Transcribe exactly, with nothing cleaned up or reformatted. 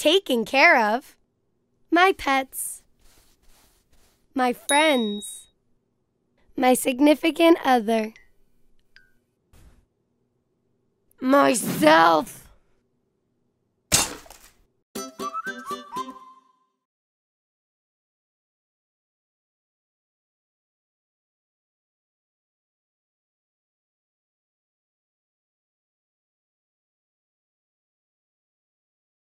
taken care of. My pets. My friends. My significant other. Myself.